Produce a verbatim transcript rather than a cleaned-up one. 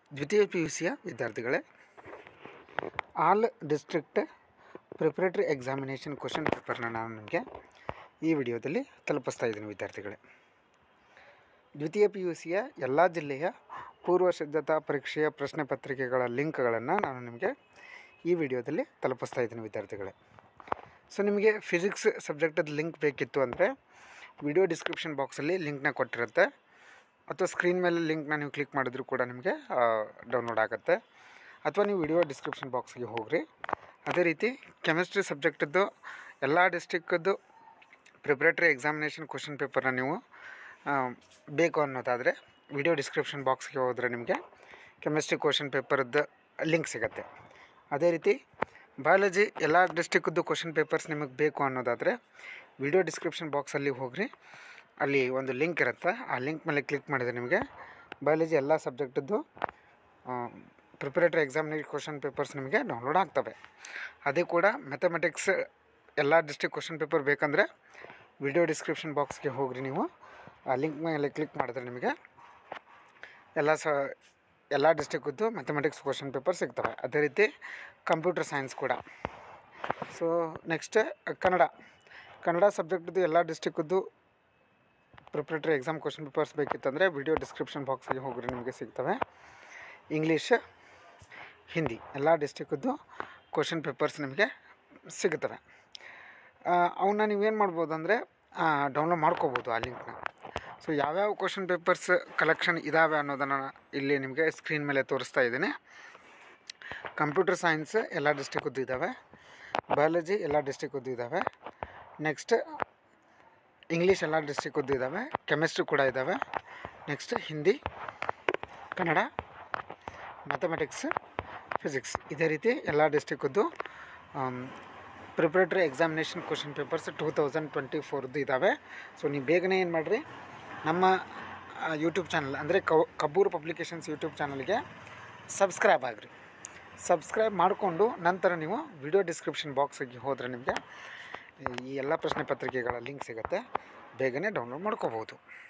ದ್ವಿತೀಯ P U ಸಿಯ ವಿದ್ಯಾರ್ಥಿಗಳೇ, all district preparatory examination question ಪೇಪರ್ನ ನಾನು ನಿಮಗೆ ಈ ವಿಡಿಯೋದಲ್ಲಿ ತಲುಪಿಸ್ತಾ ಇದ್ದೀನಿ ವಿದ್ಯಾರ್ಥಿಗಳೇ. ದ್ವಿತೀಯ ಪಿ ಯು ಸಿಯ ಎಲ್ಲ ಜಿಲ್ಲೆಯ ಪೂರ್ವ ಸಿದ್ಧತಾ ಪರೀಕ್ಷೆಯ ಪ್ರಶ್ನೆ ಪತ್ರಿಕೆಗಳ ಲಿಂಕ್ಗಳನ್ನು ನಾನು ನಿಮಗೆ ಈ ವಿಡಿಯೋದಲ್ಲಿ ತಲುಪಿಸ್ತಾ ಇದ್ದೀನಿ ವಿದ್ಯಾರ್ಥಿಗಳೇ. ಸೊ ನಿಮಗೆ ಫಿಸಿಕ್ಸ್ ಸಬ್ಜೆಕ್ಟದ ಲಿಂಕ್ ಬೇಕಿತ್ತು ಅಂದರೆ ವಿಡಿಯೋ ಡಿಸ್ಕ್ರಿಪ್ಷನ್ ಬಾಕ್ಸಲ್ಲಿ ಲಿಂಕ್ನ ಕೊಟ್ಟಿರುತ್ತೆ, ಅಥವಾ ಸ್ಕ್ರೀನ್ ಮೇಲೆ ಲಿಂಕ್ನ ನೀವು ಕ್ಲಿಕ್ ಮಾಡಿದ್ರೂ ಕೂಡ ನಿಮಗೆ ಡೌನ್ಲೋಡ್ ಆಗುತ್ತೆ, ಅಥವಾ ನೀವು ವಿಡಿಯೋ ಡಿಸ್ಕ್ರಿಪ್ಷನ್ ಬಾಕ್ಸ್ಗೆ ಹೋಗ್ರಿ. ಅದೇ ರೀತಿ ಕೆಮಿಸ್ಟ್ರಿ ಸಬ್ಜೆಕ್ಟದ್ದು ಎಲ್ಲ ಡಿಸ್ಟಿಕ್ಕದ್ದು ಪ್ರಿಪ್ರೇಟರಿ ಎಕ್ಸಾಮಿನೇಷನ್ ಕ್ವಶನ್ ಪೇಪರ್ನ ನೀವು ಬೇಕು ಅನ್ನೋದಾದರೆ ವಿಡಿಯೋ ಡಿಸ್ಕ್ರಿಪ್ಷನ್ ಬಾಕ್ಸ್ಗೆ ಹೋದರೆ ನಿಮಗೆ ಕೆಮಿಸ್ಟ್ರಿ ಕ್ವಶನ್ ಪೇಪರ್ದು ಲಿಂಕ್ ಸಿಗುತ್ತೆ. ಅದೇ ರೀತಿ ಬಯಾಲಜಿ ಎಲ್ಲ ಡಿಸ್ಟಿಕ್ಕದ್ದು ಕ್ವಶನ್ ಪೇಪರ್ಸ್ ನಿಮಗೆ ಬೇಕು ಅನ್ನೋದಾದರೆ ವಿಡಿಯೋ ಡಿಸ್ಕ್ರಿಪ್ಷನ್ ಬಾಕ್ಸಲ್ಲಿ ಹೋಗ್ರಿ, ಅಲ್ಲಿ ಒಂದು ಲಿಂಕ್ ಇರುತ್ತೆ. ಆ ಲಿಂಕ್ ಮೇಲೆ ಕ್ಲಿಕ್ ಮಾಡಿದರೆ ನಿಮಗೆ ಬಯಾಲಜಿ ಎಲ್ಲ ಸಬ್ಜೆಕ್ಟದ್ದು ಪ್ರಿಪ್ರೇಟರಿ ಎಕ್ಸಾಮಿನೇಷನ್ ಕ್ವಶನ್ ಪೇಪರ್ಸ್ ನಿಮಗೆ ಡೌನ್ಲೋಡ್ ಆಗ್ತವೆ. ಅದೇ ಕೂಡ ಮ್ಯಾಥಮೆಟಿಕ್ಸ್ ಎಲ್ಲ ಡಿಸ್ಟ್ರಿಕ್ಟ್ ಕ್ವಶನ್ ಪೇಪರ್ ಬೇಕಂದರೆ ವಿಡಿಯೋ ಡಿಸ್ಕ್ರಿಪ್ಷನ್ ಬಾಕ್ಸ್ಗೆ ಹೋಗ್ರಿ, ನೀವು ಆ ಲಿಂಕ್ ಮೇಲೆ ಕ್ಲಿಕ್ ಮಾಡಿದ್ರೆ ನಿಮಗೆ ಎಲ್ಲ ಸ ಎಲ್ಲ ಡಿಸ್ಟ್ರಿಕ್ಟದ್ದು ಮ್ಯಾಥಮೆಟಿಕ್ಸ್ ಕ್ವಶನ್ ಪೇಪರ್ ಸಿಗ್ತವೆ. ಅದೇ ರೀತಿ ಕಂಪ್ಯೂಟರ್ ಸೈನ್ಸ್ ಕೂಡ. ಸೊ ನೆಕ್ಸ್ಟ್ ಕನ್ನಡ ಕನ್ನಡ ಸಬ್ಜೆಕ್ಟ್ದು ಎಲ್ಲ ಡಿಸ್ಟ್ರಿಕ್ಟದ್ದು ಪ್ರಿಪ್ರೇಟರಿ ಎಕ್ಸಾಮ್ ಕ್ವಶನ್ ಪೇಪರ್ಸ್ ಬೇಕಿತ್ತಂದರೆ ವಿಡಿಯೋ ಡಿಸ್ಕ್ರಿಪ್ಷನ್ ಬಾಕ್ಸ್ಗೆ ಹೋಗ್ರಿ, ನಿಮಗೆ ಸಿಗ್ತವೆ. ಇಂಗ್ಲೀಷ್, ಹಿಂದಿ ಎಲ್ಲ ಡಿಸ್ಟ್ರಿಕ್ಟದ್ದು ಕ್ವಶನ್ ಪೇಪರ್ಸ್ ನಿಮಗೆ ಸಿಗುತ್ತವೆ. ಅವನ್ನ ನೀವೇನು ಮಾಡ್ಬೋದು ಅಂದರೆ ಡೌನ್ಲೋಡ್ ಮಾಡ್ಕೋಬೋದು ಆ ಲಿಂಕ್ನ. ಸೊ ಯಾವ್ಯಾವ ಕ್ವಶನ್ ಪೇಪರ್ಸ್ ಕಲೆಕ್ಷನ್ ಇದ್ದಾವೆ ಅನ್ನೋದನ್ನು ಇಲ್ಲಿ ನಿಮಗೆ ಸ್ಕ್ರೀನ್ ಮೇಲೆ ತೋರಿಸ್ತಾ ಇದ್ದೀನಿ. ಕಂಪ್ಯೂಟರ್ ಸೈನ್ಸ್ ಎಲ್ಲ ಡಿಸ್ಟ್ರಿಕ್ಟದ್ದು ಇದ್ದಾವೆ, ಬಯಾಲಜಿ ಎಲ್ಲ ಡಿಸ್ಟ್ರಿಕ್ಟದ್ದು ಇದ್ದಾವೆ, ನೆಕ್ಸ್ಟ್ ಇಂಗ್ಲೀಷ್ ಎಲ್ಲ ಡಿಸ್ಟ್ರಿಕ್ಟದ್ದು ಇದ್ದಾವೆ, ಕೆಮಿಸ್ಟ್ರಿ ಕೂಡ ಇದ್ದಾವೆ, next Hindi, Kannada, mathematics, physics, ಇದೇ ರೀತಿ ಎಲ್ಲ ಡಿಸ್ಟ್ರಿಕ್ಟದ್ದು preparatory examination question papers two thousand twenty ಫೋರ್ದು ಇದ್ದಾವೆ. ಸೊ ನೀವು ಬೇಗನೆ ಏನು ಮಾಡಿರಿ, ನಮ್ಮ ಯೂಟ್ಯೂಬ್ ಚಾನಲ್ ಅಂದರೆ ಕಬ್ಬೂರ್ ಪಬ್ಲಿಕೇಶನ್ಸ್ ಯೂಟ್ಯೂಬ್ ಚಾನಲ್ಗೆ ಸಬ್ಸ್ಕ್ರೈಬ್ ಆಗಿರಿ. ಸಬ್ಸ್ಕ್ರೈಬ್ ಮಾಡಿಕೊಂಡು ನಂತರ ನೀವು ವಿಡಿಯೋ ಡಿಸ್ಕ್ರಿಪ್ಷನ್ ಬಾಕ್ಸಿಗೆ ಹೋದರೆ ನಿಮಗೆ ಈ ಎಲ್ಲ ಪ್ರಶ್ನೆ ಪತ್ರಿಕೆಗಳ ಲಿಂಕ್ ಸಿಗುತ್ತೆ, ಬೇಗನೆ ಡೌನ್ಲೋಡ್ ಮಾಡ್ಕೋಬೋದು.